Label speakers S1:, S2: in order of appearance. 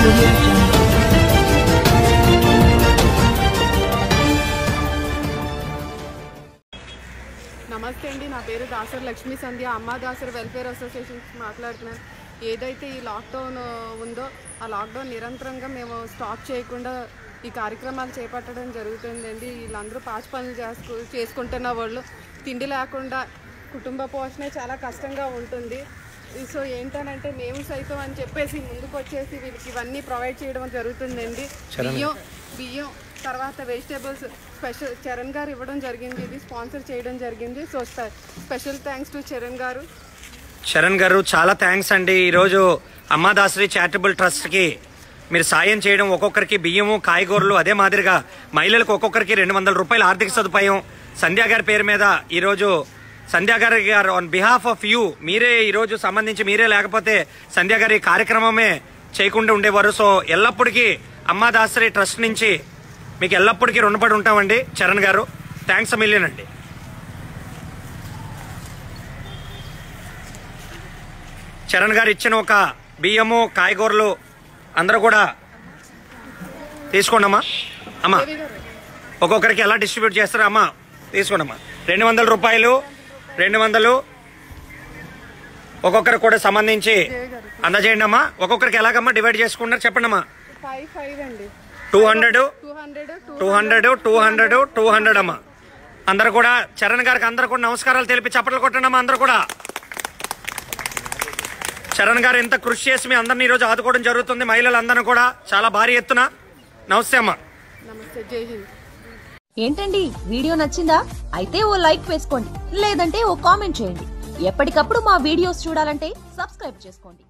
S1: నమస్తే అండి, నా పేరు దాసరి లక్ష్మీ సంధ్య. అమ్మా దాసరి వెల్ఫేర్ అసోసియేషన్ మాట్లాడుతున్నాను. ఏదైతే ఈ లాక్డౌన్ ఉందో ఆ లాక్డౌన్ నిరంతరంగా మేము స్టాప్ చేయకుండా ఈ కార్యక్రమాలు చేపట్టడం జరుగుతుందండి. వీళ్ళందరూ పాచి పనులు చేసుకుంటున్న వాళ్ళు, తిండి లేకుండా కుటుంబ పోషణ చాలా కష్టంగా ఉంటుంది. సో ఏంటనంటే మేము సైతం అని చెప్పేసి ముందుకు వచ్చేసి వీళ్ళకి ఇవన్నీ ప్రొవైడ్ చేయడం జరుగుతుందండి. బియ్యం తర్వాత వెజిటేబుల్స్ స్పెషల్ చరణ్ గారు ఇవ్వడం జరిగింది. ఇది స్పాన్సర్ చేయడం జరిగింది. So special thanks to Charan garu.
S2: చాలా థ్యాంక్స్ అండి. ఈరోజు అమ్మా దాసరి చారిటబుల్ ట్రస్ట్కి మీరు సాయం చేయడం, ఒక్కొక్కరికి బియ్యము కాయగూరలు, అదే మాదిరిగా మహిళలకు ఒక్కొక్కరికి 200 రూపాయల ఆర్థిక సదుపాయం సంధ్యా గారి పేరు మీద ఈరోజు సంధ్యా గారి ఆన్ బిహాఫ్ ఆఫ్ యూ మీరే ఈరోజు సంబంధించి మీరే లేకపోతే సంధ్యా గారి కార్యక్రమమే చేయకుండా ఉండేవారు. సో ఎల్లప్పటికీ అమ్మా దాసరి ట్రస్ట్ నుంచి మీకు ఎల్లప్పటికీ రుణపడి ఉంటామండి. చరణ్ గారు థ్యాంక్స్ మిలియన్ అండి. చరణ్ గారు ఇచ్చిన ఒక బియ్యము కాయగూరలు అందరూ కూడా తీసుకోండి అమ్మా. ఒక్కొక్కరికి ఎలా డిస్ట్రిబ్యూట్ చేస్తారా అమ్మా? తీసుకోండి అమ్మా. 200 రూపాయలు 200 ఒక్కొక్కరికి కూడా సంబంధించి అందజేయండి అమ్మా. ఒక్కొక్కరికి ఎలాగమ్మా డివైడ్ చేసుకుంటారు చెప్పండి అమ్మా. 200 అమ్మా. అందరు కూడా చరణ్ గారికి అందరు కూడా నమస్కారాలు తెలిపి చప్పట్లు కొట్టండి అమ్మా. అందరు కూడా చరణ్ గారు ఎంత కృషి చేసి మీ అందరినీ ఈరోజు ఆదుకోవడం జరుగుతుంది. మహిళలందరూ కూడా చాలా భారీ ఎత్తున. నమస్తే అమ్మా.
S1: నమస్తే. జై హింద్.
S3: ఏంటండి వీడియో నచ్చిందా? అయితే ఓ లైక్ వేసుకోండి, లేదంటే ఓ కామెంట్ చేయండి. ఎప్పటికప్పుడు మా వీడియోస్ చూడాలంటే సబ్స్క్రైబ్ చేసుకోండి.